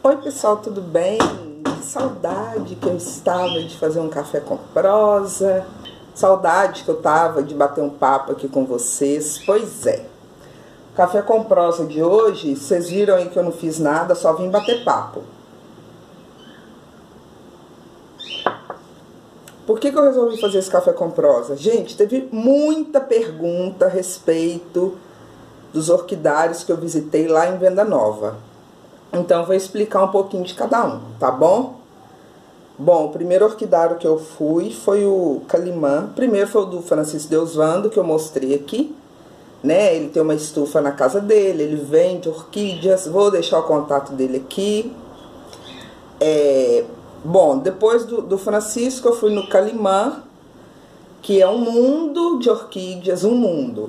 Oi pessoal, tudo bem? Que saudade que eu estava de fazer um café com prosa. Saudade que eu tava de bater um papo aqui com vocês. Pois é, o café com prosa de hoje, vocês viram aí que eu não fiz nada, só vim bater papo. Por que eu resolvi fazer esse café com prosa? Gente, teve muita pergunta a respeito dos orquidários que eu visitei lá em Venda Nova. Então, eu vou explicar um pouquinho de cada um, tá bom? Bom, o primeiro orquidário que eu fui foi o Calimã. Primeiro foi o do Francisco Deusvando, que eu mostrei aqui, né? Ele tem uma estufa na casa dele, ele vende orquídeas. Vou deixar o contato dele aqui. Bom, depois do Francisco, eu fui no Calimã, que é um mundo de orquídeas, um mundo.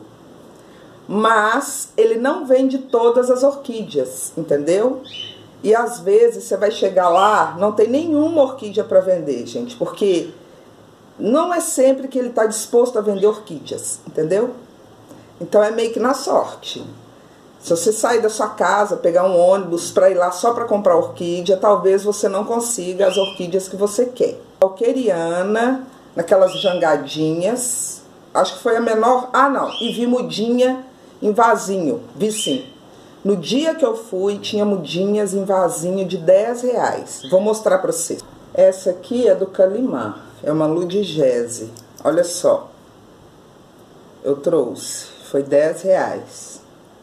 Mas ele não vende todas as orquídeas, entendeu? E às vezes você vai chegar lá, não tem nenhuma orquídea para vender, gente, porque não é sempre que ele está disposto a vender orquídeas, entendeu? Então é meio que na sorte. Se você sair da sua casa, pegar um ônibus para ir lá só para comprar orquídea, talvez você não consiga as orquídeas que você quer. Alqueriana, naquelas jangadinhas, acho que foi a menor. Ah, não, e vi mudinha em vasinho, vi sim. No dia que eu fui, tinha mudinhas em vasinho de R$10. Vou mostrar para vocês. Essa aqui é do Calimã, é uma Ludigese. Olha só, eu trouxe, foi R$10.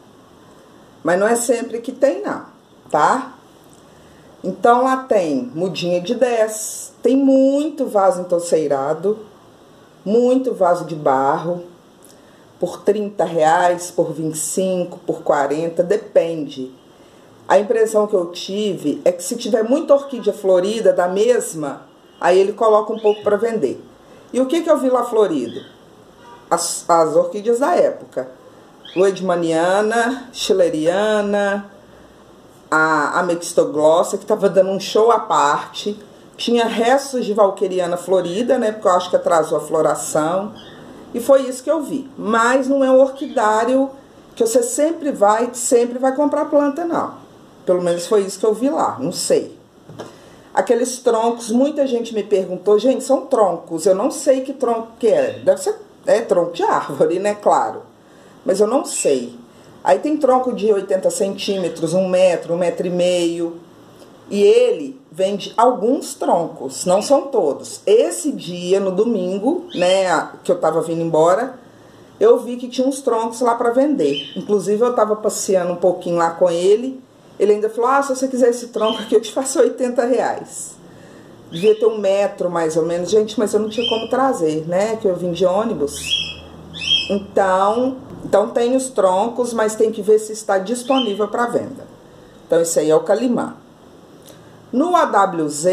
Mas não é sempre que tem não, tá? Então lá tem mudinha de 10, tem muito vaso entouceirado, muito vaso de barro, por R$30, por R$25, por R$40, depende. A impressão que eu tive é que se tiver muita orquídea florida da mesma, aí ele coloca um pouco para vender. E o que eu vi lá florido? As orquídeas da época. Weidmanniana, Schilleriana, a Mextoglossa, que estava dando um show à parte. Tinha restos de Valqueriana florida, né? Porque eu acho que atrasou a floração. E foi isso que eu vi. Mas não é um orquidário que você sempre vai comprar planta, não. Pelo menos foi isso que eu vi lá, não sei. Aqueles troncos, muita gente me perguntou, gente, são troncos. Eu não sei que tronco que é. Deve ser tronco de árvore, né? Claro. Mas eu não sei. Aí tem tronco de 80 centímetros, 1 metro, 1,5 metro. E ele vende alguns troncos, não são todos. Esse dia, no domingo, né, que eu tava vindo embora, eu vi que tinha uns troncos lá para vender. Inclusive, eu tava passeando um pouquinho lá com ele. Ele ainda falou, ah, se você quiser esse tronco aqui, eu te faço R$80. Devia ter 1 metro, mais ou menos. Gente, mas eu não tinha como trazer, né, que eu vim de ônibus. Então tem os troncos, mas tem que ver se está disponível para venda. Então, esse aí é o Calimã. No AWZ,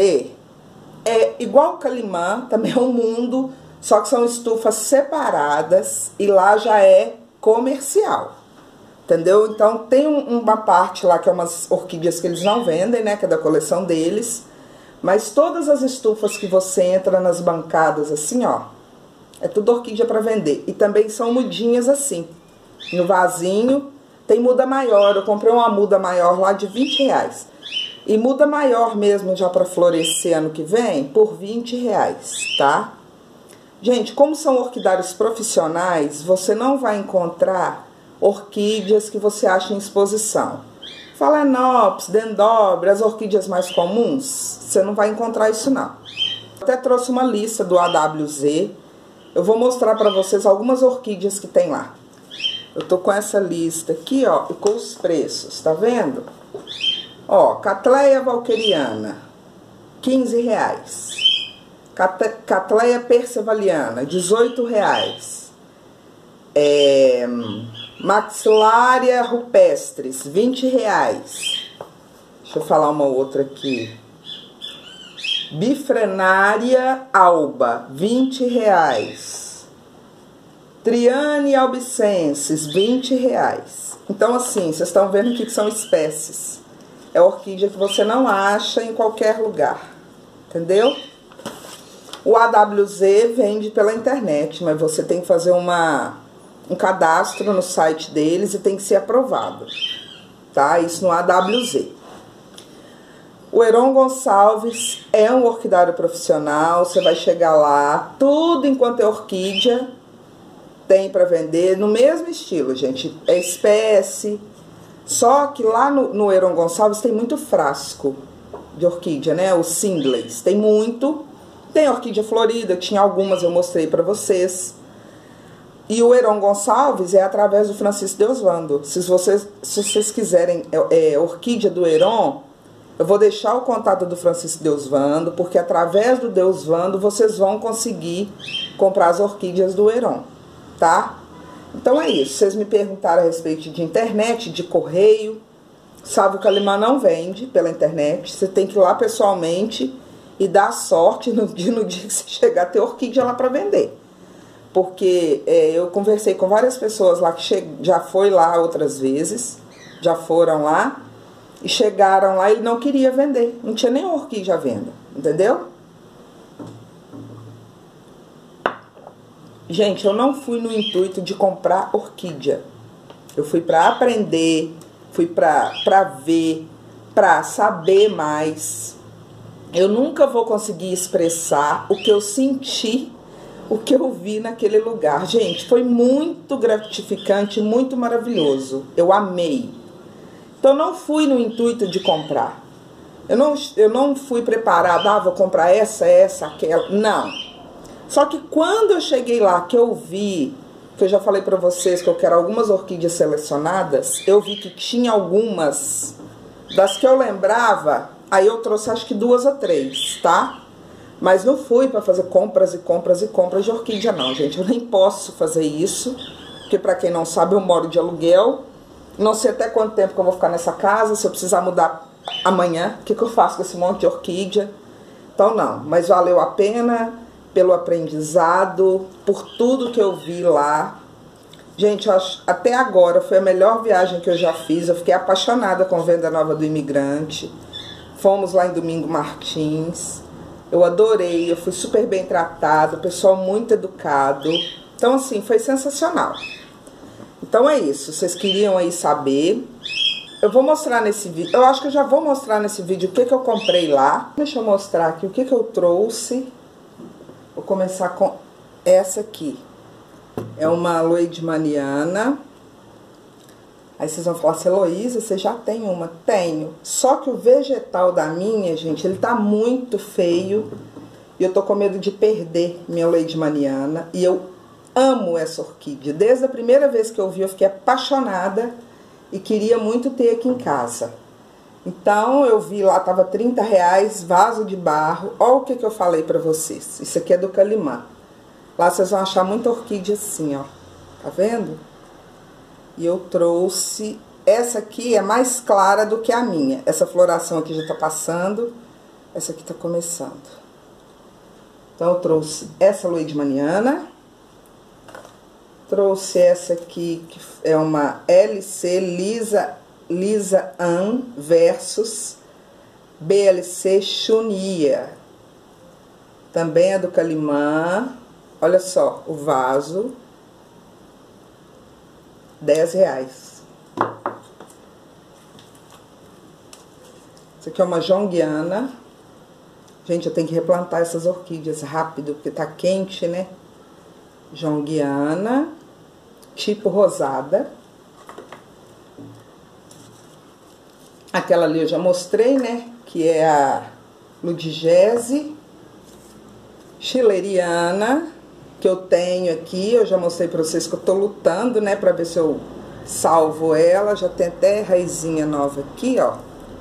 é igual o Calimã, também é um mundo, só que são estufas separadas e lá já é comercial, entendeu? Então, tem uma parte lá que é umas orquídeas que eles não vendem, né, que é da coleção deles, mas todas as estufas que você entra nas bancadas assim, ó, é tudo orquídea para vender. E também são mudinhas assim, no vasinho. Tem muda maior, eu comprei uma muda maior lá de R$20. E muda maior mesmo já para florescer ano que vem, por R$20, tá? Gente, como são orquidários profissionais, você não vai encontrar orquídeas que você acha em exposição. Phalaenopsis, Dendrobium, as orquídeas mais comuns, você não vai encontrar isso não. Eu até trouxe uma lista do AWZ. Eu vou mostrar para vocês algumas orquídeas que tem lá. Eu tô com essa lista aqui, ó, e com os preços, tá vendo? Ó, Cattleya valqueriana, R$15. Cattleya percevaliana, R$18. Maxillaria rupestris, R$20. Deixa eu falar uma outra aqui. Bifrenaria alba, R$20. Triane albicensis, R$20. Então, assim, vocês estão vendo aqui que são espécies. É orquídea que você não acha em qualquer lugar, entendeu? O AWZ vende pela internet, mas você tem que fazer um cadastro no site deles e tem que ser aprovado, tá? Isso no AWZ. O Heron Gonçalves é um orquidário profissional, você vai chegar lá, tudo enquanto é orquídea, tem para vender, no mesmo estilo, gente, é espécie. Só que lá no Heron Gonçalves tem muito frasco de orquídea, né? Os singles, tem muito. Tem orquídea florida, tinha algumas, eu mostrei para vocês. E o Heron Gonçalves é através do Francisco Deusvando. Se vocês quiserem orquídea do Heron, eu vou deixar o contato do Francisco Deusvando, porque através do Deusvando vocês vão conseguir comprar as orquídeas do Heron, tá? Então é isso. Vocês me perguntaram a respeito de internet, de correio. Sávio Calimã não vende pela internet. Você tem que ir lá pessoalmente e dar sorte no dia que você chegar a ter orquídea lá para vender. Porque eu conversei com várias pessoas lá que já foi lá outras vezes, já foram lá e chegaram lá e ele não queria vender. Não tinha nem orquídea à venda, entendeu? Gente, eu não fui no intuito de comprar orquídea. Eu fui para aprender, fui para ver, para saber mais. Eu nunca vou conseguir expressar o que eu senti, o que eu vi naquele lugar. Gente, foi muito gratificante, muito maravilhoso. Eu amei. Então, não fui no intuito de comprar. Eu não fui preparada, vou comprar essa, aquela. Não. Só que quando eu cheguei lá, que eu vi, que eu já falei pra vocês que eu quero algumas orquídeas selecionadas, eu vi que tinha algumas das que eu lembrava, aí eu trouxe acho que 2 ou 3, tá? Mas não fui pra fazer compras e compras e compras de orquídea não, gente. Eu nem posso fazer isso, porque pra quem não sabe, eu moro de aluguel. Não sei até quanto tempo que eu vou ficar nessa casa, se eu precisar mudar amanhã, o que eu faço com esse monte de orquídea? Então não, mas valeu a pena pelo aprendizado, por tudo que eu vi lá. Gente, até agora foi a melhor viagem que eu já fiz. Eu fiquei apaixonada com a Venda Nova do Imigrante. Fomos lá em Domingo Martins. Eu adorei, eu fui super bem tratado, pessoal muito educado. Então, assim, foi sensacional. Então é isso, vocês queriam aí saber. Eu vou mostrar nesse vídeo, eu acho que eu já vou mostrar nesse vídeo o que eu comprei lá. Deixa eu mostrar aqui o que eu trouxe. Vou começar com essa aqui. É uma Loidmaniana. Aí vocês vão falar assim, Heloísa, você já tem uma? Tenho. Só que o vegetal da minha, gente, ele tá muito feio. E eu tô com medo de perder minha Loidmaniana. E eu amo essa orquídea. Desde a primeira vez que eu vi, eu fiquei apaixonada. E queria muito ter aqui em casa. Então, eu vi lá, tava R$30, vaso de barro. Olha o que eu falei pra vocês. Isso aqui é do Calimã. Lá vocês vão achar muita orquídea assim, ó. Tá vendo? E eu trouxe... Essa aqui é mais clara do que a minha. Essa floração aqui já tá passando. Essa aqui tá começando. Então, eu trouxe essa Loidmaniana. Trouxe essa aqui, que é uma LC Lisa Ann versus BLC Chunia. Também é do Calimã. Olha só, o vaso. R$10. Isso aqui é uma jonguiana. Gente, eu tenho que replantar essas orquídeas rápido, porque tá quente, né? Jonguiana, tipo rosada. Aquela ali eu já mostrei, né? Que é a Ludigese. Chileriana, que eu tenho aqui. Eu já mostrei pra vocês que eu tô lutando, né? Pra ver se eu salvo ela. Já tem até raizinha nova aqui, ó.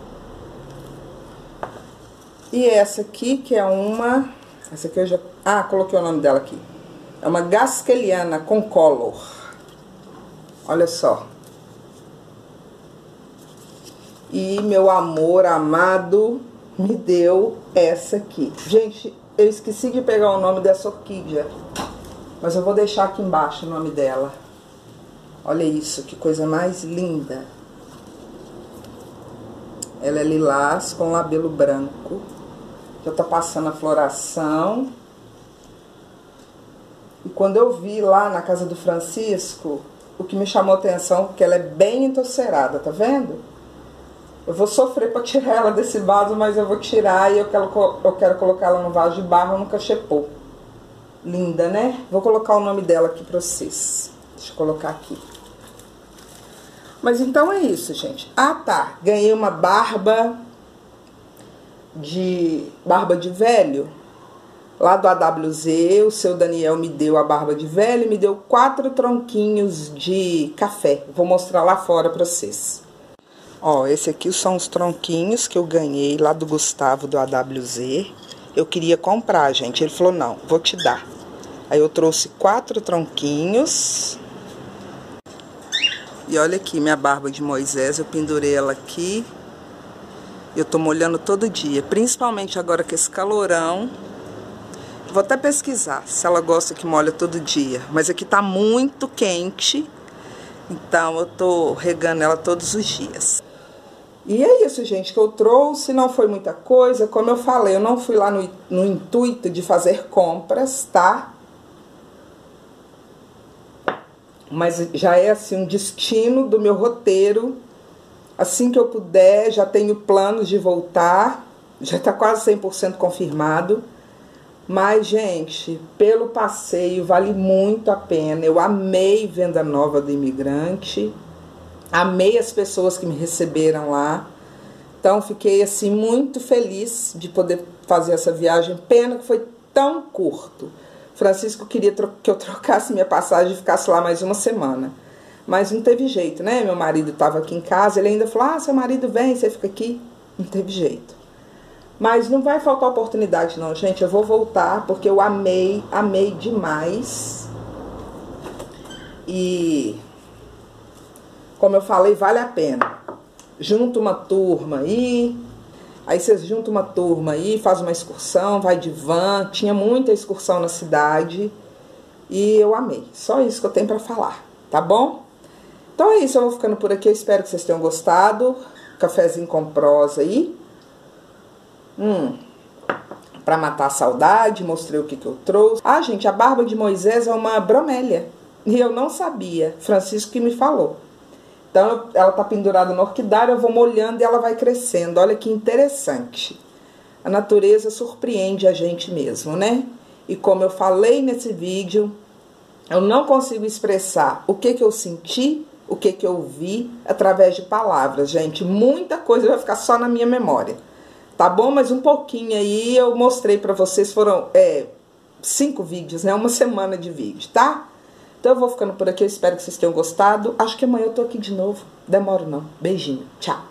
E essa aqui, que é uma... Essa aqui eu já... Ah, coloquei o nome dela aqui. É uma Gaskeliana com color. Olha só. E meu amor amado me deu essa aqui. Gente, eu esqueci de pegar o nome dessa orquídea. Mas eu vou deixar aqui embaixo o nome dela. Olha isso, que coisa mais linda. Ela é lilás com labelo branco. Já tá passando a floração. E quando eu vi lá na casa do Francisco, o que me chamou a atenção, porque ela é bem entocerada, tá vendo? Eu vou sofrer para tirar ela desse vaso, mas eu vou tirar e eu quero colocar ela no vaso de barro no cachepô. Linda, né? Vou colocar o nome dela aqui pra vocês. Deixa eu colocar aqui. Mas então é isso, gente. Ah, tá. Ganhei uma barba de velho. Lá do AWZ, o seu Daniel me deu a barba de velho e me deu 4 tronquinhos de café. Vou mostrar lá fora pra vocês. Ó, esse aqui são os tronquinhos que eu ganhei lá do Gustavo do AWZ. Eu queria comprar, gente. Ele falou, não, vou te dar. Aí eu trouxe 4 tronquinhos. E olha aqui, minha barba de Moisés. Eu pendurei ela aqui. Eu tô molhando todo dia. Principalmente agora com esse calorão. Vou até pesquisar se ela gosta que molha todo dia. Mas aqui tá muito quente. Então eu tô regando ela todos os dias. E é isso, gente, que eu trouxe. Não foi muita coisa. Como eu falei, eu não fui lá no intuito de fazer compras, tá? Mas já é assim um destino do meu roteiro. Assim que eu puder, já tenho planos de voltar. Já tá quase 100% confirmado. Mas, gente, pelo passeio vale muito a pena. Eu amei Venda Nova do Imigrante. Amei as pessoas que me receberam lá. Então, fiquei, assim, muito feliz de poder fazer essa viagem. Pena que foi tão curto. Francisco queria que eu trocasse minha passagem e ficasse lá mais uma semana. Mas não teve jeito, né? Meu marido estava aqui em casa. Ele ainda falou, ah, seu marido vem, você fica aqui. Não teve jeito. Mas não vai faltar oportunidade não, gente. Eu vou voltar porque eu amei demais. E, como eu falei, vale a pena. Junta uma turma aí. Aí vocês juntam uma turma aí, faz uma excursão, vai de van. Tinha muita excursão na cidade. E eu amei. Só isso que eu tenho pra falar, tá bom? Então é isso, eu vou ficando por aqui. Eu espero que vocês tenham gostado. Cafezinho com prosa aí. Pra matar a saudade, mostrei o que eu trouxe. Ah, gente, a barba de Moisés é uma bromélia. E eu não sabia. Francisco que me falou. Então, ela tá pendurada no orquidário, eu vou molhando e ela vai crescendo. Olha que interessante. A natureza surpreende a gente mesmo, né? E como eu falei nesse vídeo, eu não consigo expressar o que eu senti, o que eu vi através de palavras, gente. Muita coisa vai ficar só na minha memória. Tá bom? Mas um pouquinho aí eu mostrei pra vocês, foram 5 vídeos, né? Uma semana de vídeo, tá? Então eu vou ficando por aqui, eu espero que vocês tenham gostado. Acho que amanhã eu tô aqui de novo. Demoro não. Beijinho. Tchau.